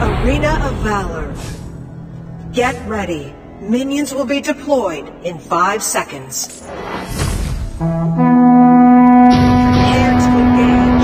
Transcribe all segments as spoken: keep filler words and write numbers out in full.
Arena of Valor. Get ready. Minions will be deployed in five seconds. Prepare to engage.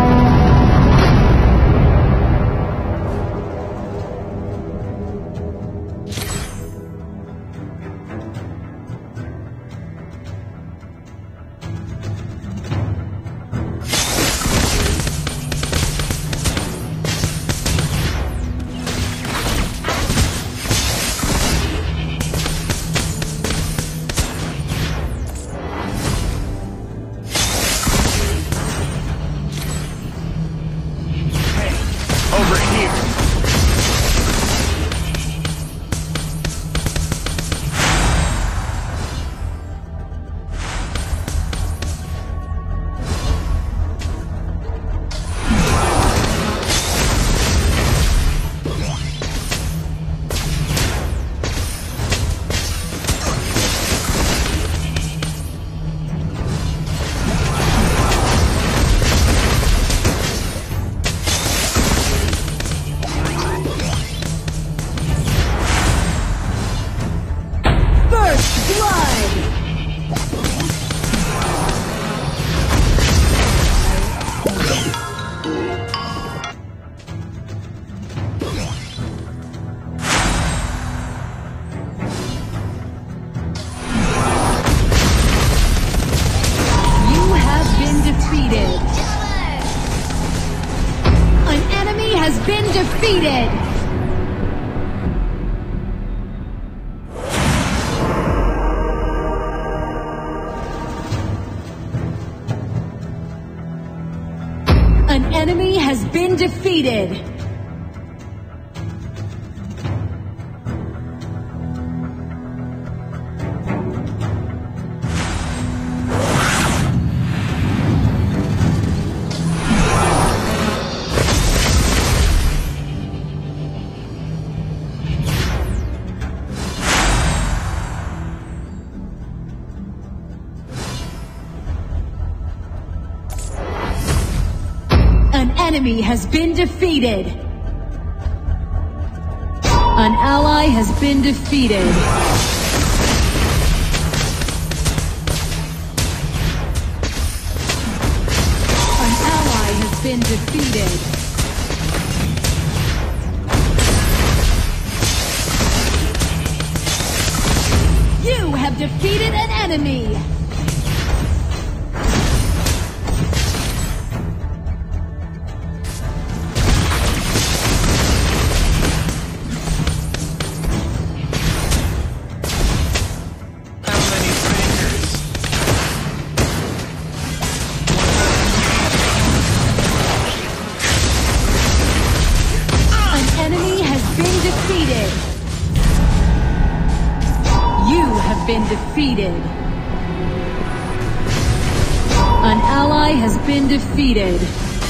Defeated! An enemy has been defeated! Enemy has been defeated. An ally has been defeated. An ally has been defeated. You have defeated an enemy. Been defeated. An ally has been defeated.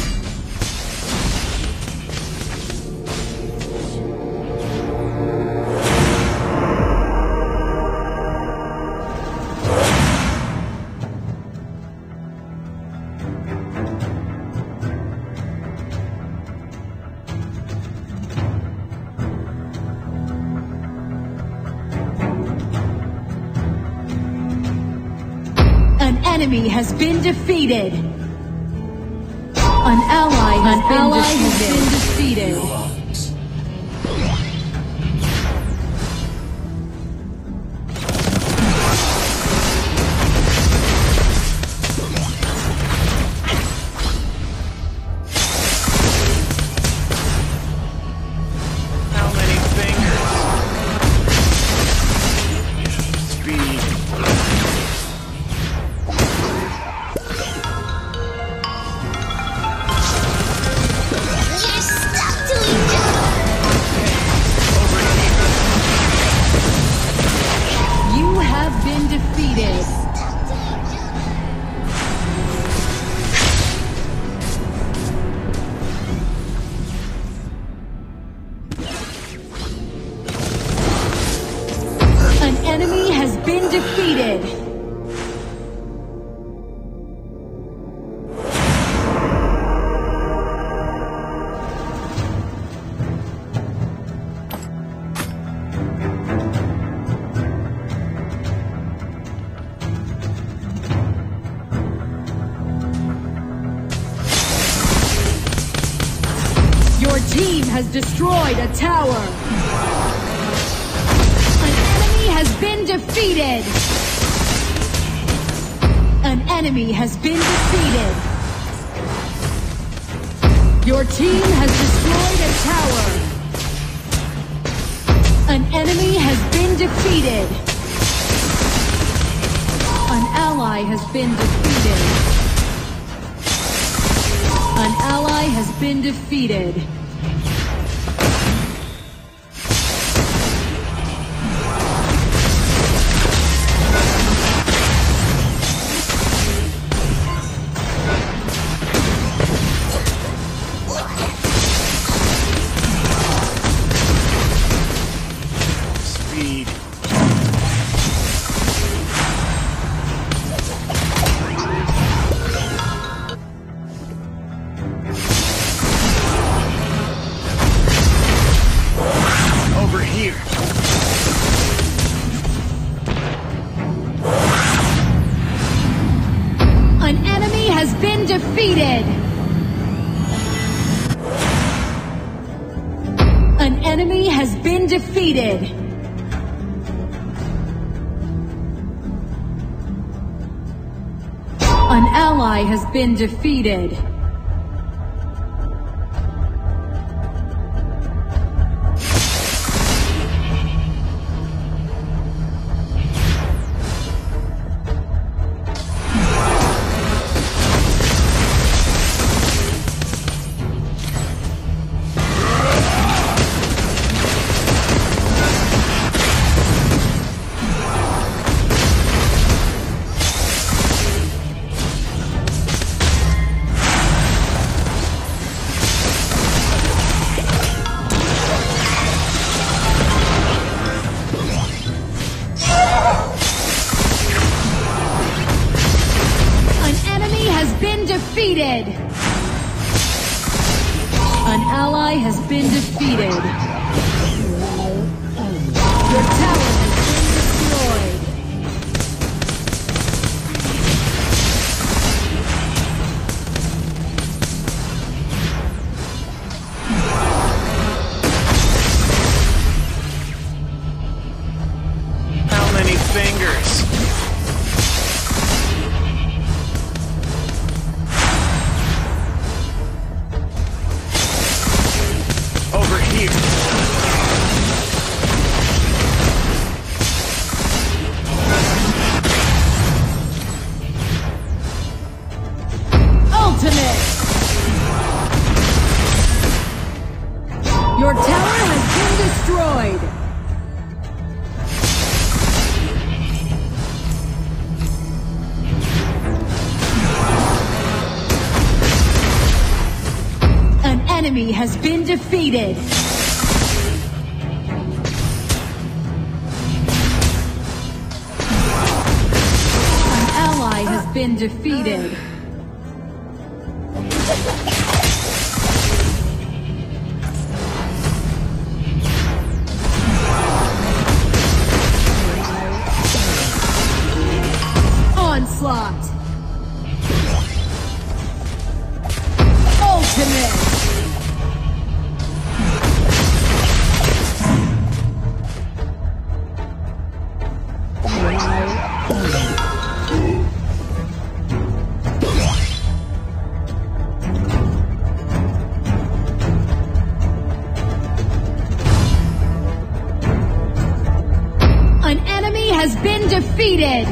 Enemy has been defeated. An ally has, An been, ally defeated. has been defeated. Enemy has been defeated. has destroyed a tower. An enemy has been defeated. An enemy has been defeated. Your team has destroyed a tower. An enemy has been defeated. An ally has been defeated. An ally has been defeated. Defeated. An enemy has been defeated. An ally has been defeated. Defeated. An ally has been defeated. Your tower has been destroyed. How many fingers? Your tower has been destroyed. An enemy has been defeated. An ally has been defeated. Onslaught. Ultimate. An enemy has been defeated.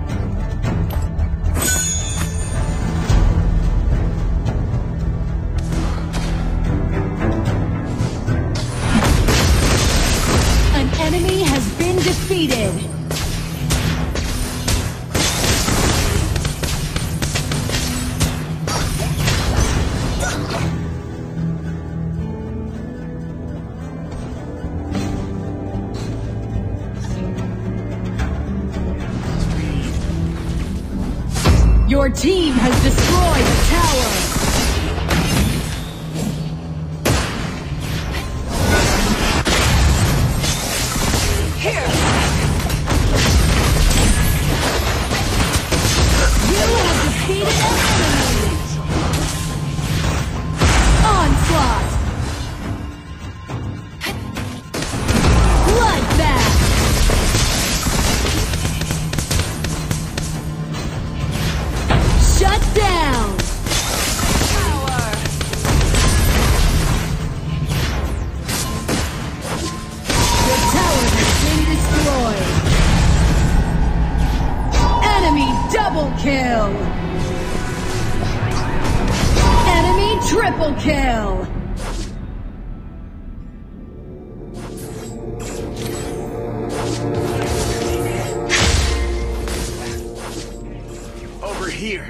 Enemy has been defeated. Your team has destroyed a tower. Triple kill! Over here.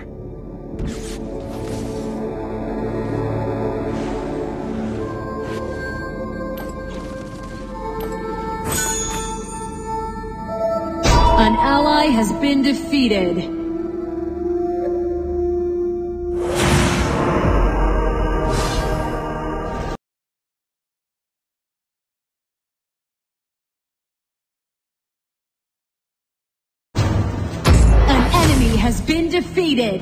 An ally has been defeated. Has been defeated.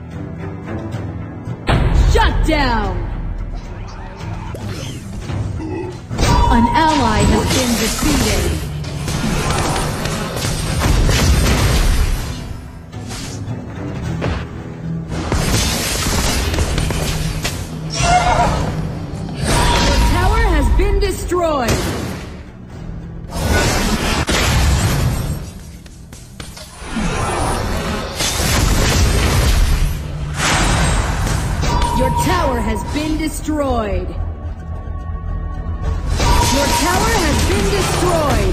Shut down. An ally has been defeated. The tower has been destroyed. Your tower has been destroyed. Your tower has been destroyed.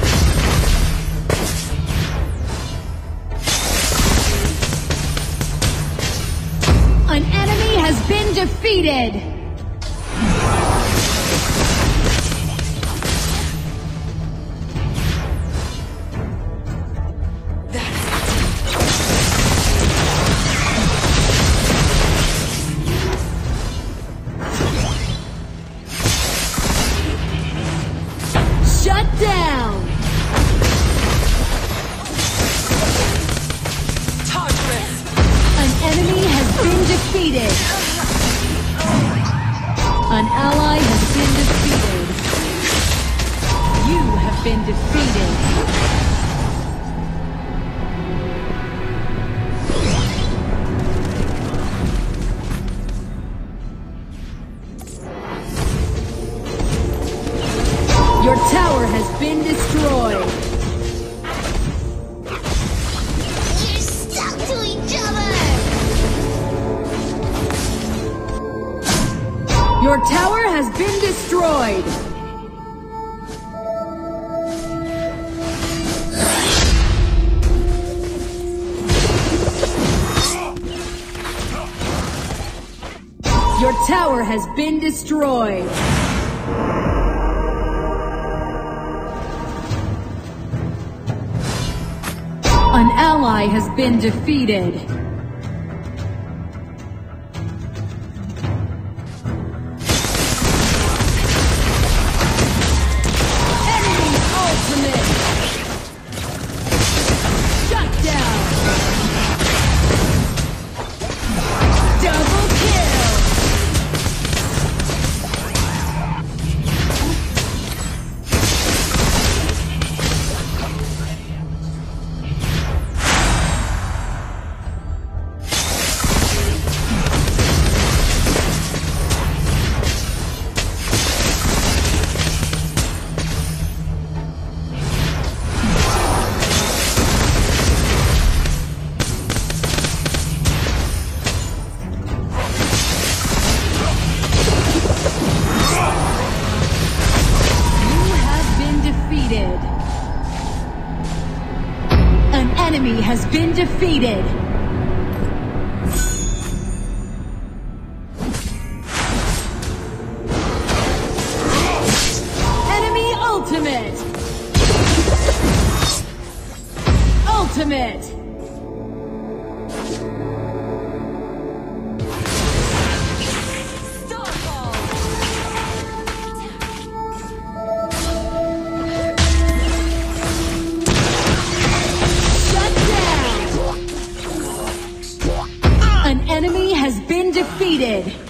An enemy has been defeated. Shut down! An enemy has been defeated. An ally has been defeated. You have been defeated. Your tower has been destroyed. You're stuck to each other! Your tower has been destroyed. Your tower has been destroyed. An ally has been defeated. Enemy ultimate! Shut down! Double kill! An enemy has been defeated. Enemy ultimate. Ultimate. An enemy has been defeated.